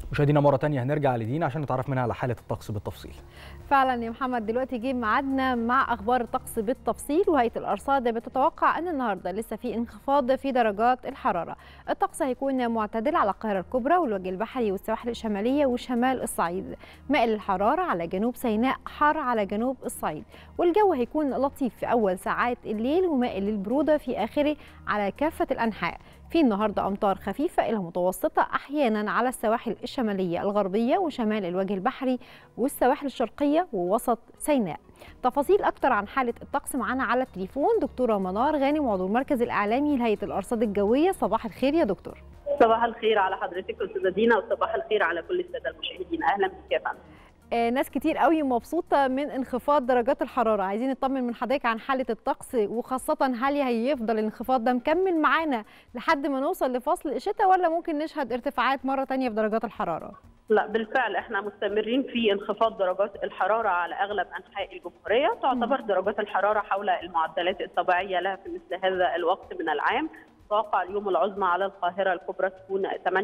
مشاهدينا مرة تانية هنرجع لدينا عشان نتعرف منها على حالة الطقس بالتفصيل. فعلا يا محمد، دلوقتي جه ميعادنا مع اخبار الطقس بالتفصيل. وهيئه الارصاد بتتوقع ان النهارده لسه في انخفاض في درجات الحراره. الطقس هيكون معتدل على القاهره الكبرى والوجه البحري والسواحل الشماليه وشمال الصعيد، مائل الحراره على جنوب سيناء، حار على جنوب الصعيد، والجو هيكون لطيف في اول ساعات الليل ومائل للبروده في اخره على كافه الانحاء. في النهارده امطار خفيفه الى متوسطه احيانا على السواحل الشماليه الغربيه وشمال الوجه البحري والسواحل الشرقيه ووسط سيناء. تفاصيل اكتر عن حاله الطقس معانا على التليفون دكتوره منار غانم، عضو المركز الاعلامي لهيئه الارصاد الجويه. صباح الخير يا دكتور. صباح الخير على حضرتك استاذه دينا، وصباح الخير على كل الساده المشاهدين. اهلا بك يا فندم. ناس كتير قوي مبسوطه من انخفاض درجات الحراره، عايزين نطمن من حضرتك عن حاله الطقس، وخاصه هل هيفضل الانخفاض ده مكمل معانا لحد ما نوصل لفصل الشتاء، ولا ممكن نشهد ارتفاعات مره ثانيه في درجات الحراره؟ لا بالفعل احنا مستمرين في انخفاض درجات الحراره على اغلب انحاء الجمهوريه، تعتبر درجات الحراره حول المعدلات الطبيعيه لها في مثل هذا الوقت من العام. متوقع اليوم العظمى على القاهرة الكبرى تكون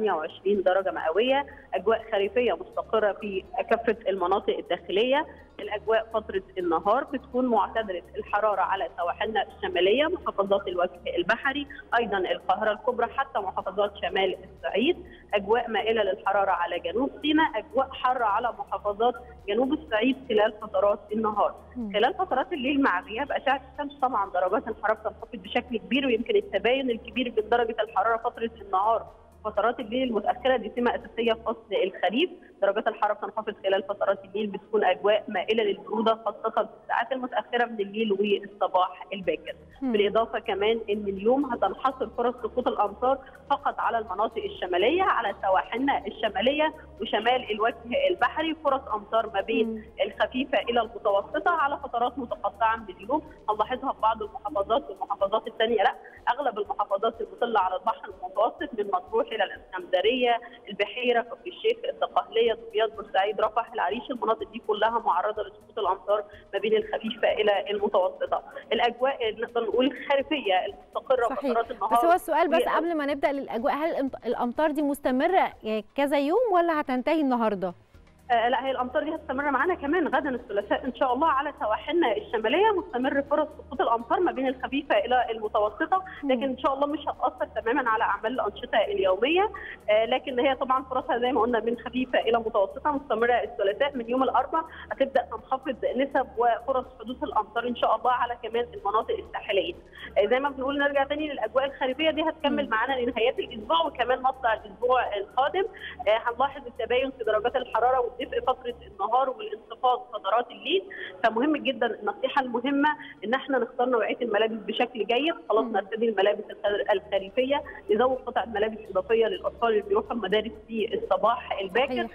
28 درجة مئوية، أجواء خريفية مستقرة في كافة المناطق الداخلية. الأجواء فترة النهار بتكون معتدلة الحرارة على سواحلنا الشمالية، محافظات الوجه البحري، أيضا القاهرة الكبرى، حتى محافظات شمال الصعيد. أجواء مائلة للحرارة على جنوب سيناء، أجواء حارة على محافظات جنوب الصعيد خلال فترات النهار. خلال فترات الليل مع غياب أشعة الشمس طبعا درجات الحرارة بتنخفض بشكل كبير، ويمكن التباين الكبير بين درجة الحرارة فترة النهار فترات الليل المتأخرة دي سمة أساسية في فصل الخريف. درجات الحرارة بتنخفض خلال فترات الليل، بتكون أجواء مائلة للبرودة خاصة في الساعات المتأخرة من الليل والصباح الباكر. بالإضافة كمان إن اليوم هتنحصر فرص سقوط الأمطار فقط على المناطق الشمالية، على سواحلنا الشمالية وشمال الوجه البحري، فرص أمطار ما بين الخفيفة إلى المتوسطة على فترات متقطعة من اليوم. هنلاحظها في بعض المحافظات، والمحافظات الثانية لا. أغلب المحافظات المطلة على البحر المتوسط من مطروح إلى الإسكندرية، البحيرة، كفر الشيخ، الدقهلية، دمياط، بورسعيد، رفح، العريش، المناطق دي كلها معرضة لسقوط الأمطار ما بين الخفيفة إلى المتوسطة. الأجواء نقدر نقول خريفية المستقرة فترات النهار. بس هو السؤال بس قبل ما نبدأ للأجواء، هل الأمطار دي مستمرة كذا يوم ولا هتنتهي النهارده؟ لا، هي الامطار دي هتستمر معانا كمان غدا الثلاثاء ان شاء الله على سواحلنا الشماليه. مستمر فرص سقوط الامطار ما بين الخفيفه الى المتوسطه، لكن ان شاء الله مش هتاثر تماما على اعمال الانشطه اليوميه. لكن هي طبعا فرصها زي ما قلنا من خفيفه الى متوسطه مستمره الثلاثاء. من يوم الاربعاء هتبدا تنخفض نسب وفرص حدوث الامطار ان شاء الله على كمان المناطق الساحليه. زي ما بنقول نرجع تاني للاجواء الخريفيه دي هتكمل معانا لنهايات الاسبوع وكمان مطلع الاسبوع القادم. هنلاحظ التباين في درجات الحراره والدفء فتره النهار والانخفاض فترات الليل. فمهم جدا، النصيحه المهمه ان احنا نختار نوعيه الملابس بشكل جيد. خلاص نرتدي الملابس الخريفيه، نزود قطعه ملابس اضافيه للاطفال اللي بيروحوا المدارس في الصباح الباكر.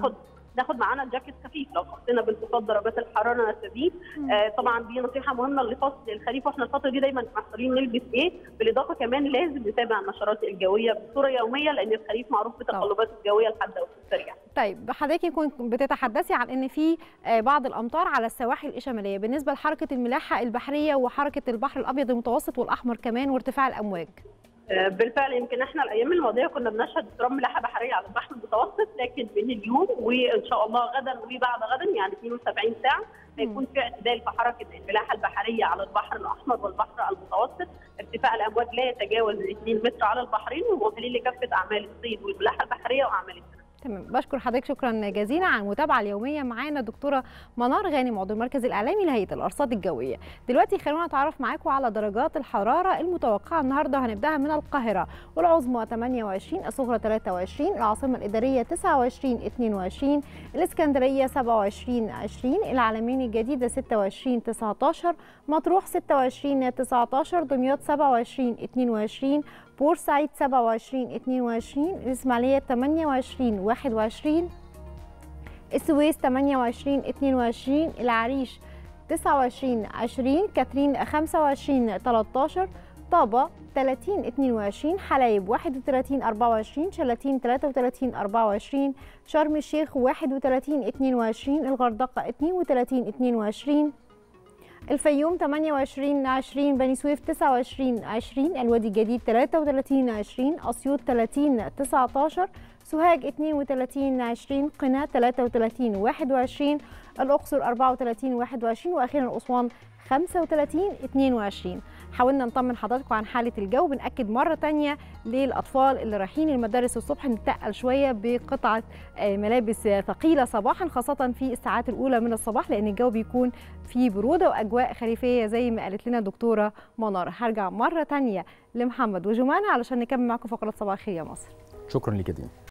ناخد معانا الجاكيت خفيف لو حسينا بانخفاض درجات الحراره نرتديه. طبعا دي نصيحه مهمه لفصل الخريف، واحنا الفتره دي دايما محتارين نلبس ايه. بالاضافه كمان لازم نتابع النشرات الجويه بصوره يوميه، لان الخريف معروف بتقلبات الجويه الحاده والسريعه. طيب حضرتك يكون بتتحدثي عن ان في بعض الامطار على السواحل الشماليه، بالنسبه لحركه الملاحه البحريه وحركه البحر الابيض المتوسط والاحمر كمان وارتفاع الامواج؟ بالفعل يمكن احنا الايام الماضيه كنا بنشهد اضطراب ملاحه بحريه على البحر المتوسط، لكن من اليوم وان شاء الله غدا وبعد غدا يعني 72 ساعه هيكون في اعتدال في حركه الملاحه البحريه على البحر الاحمر والبحر المتوسط. ارتفاع الامواج لا يتجاوز 2 متر على البحرين، ومؤهلين لكافه اعمال الصيد والملاحه البحريه واعمال السمك. تمام، بشكر حضرتك شكرا جزيلا على المتابعه اليوميه معانا دكتوره منار غانم، عضو المركز الاعلامي لهيئه الارصاد الجويه. دلوقتي خلونا نتعرف معاكم على درجات الحراره المتوقعه النهارده. هنبداها من القاهره، والعظمى 28، الصغرى 23، العاصمه الاداريه 29 22، الاسكندريه 27 20، العلمين الجديده 26 19، مطروح 26 19، دمياط 27 22، بورسعيد 27 22، الإسماعيلية 28 21، السويس 28 22، العريش 29 20، كاترين 25 13، طابة 30 22، حلايب 31 24، شلاتين 33 24، شرم الشيخ 31 22، الغردقة 32 22، الفيوم 28 20، بني سويف 29 20، الوادي الجديد 33 20، اسيوط 30 19، سوهاج 32 20، قنا 33 21، الأقصر 34 21، وأخيرا أسوان 35 22. حاولنا نطمن حضراتكم عن حالة الجو. بنأكد مرة تانية للأطفال اللي رايحين المدارس الصبح نتقل شوية بقطعة ملابس ثقيلة صباحا، خاصة في الساعات الأولى من الصباح، لأن الجو بيكون فيه برودة وأجواء خريفية زي ما قالت لنا دكتورة منار. هرجع مرة تانية لمحمد وجمانة علشان نكمل معكم فقرة صباح الخير يا مصر. شكرا لك يا دينا.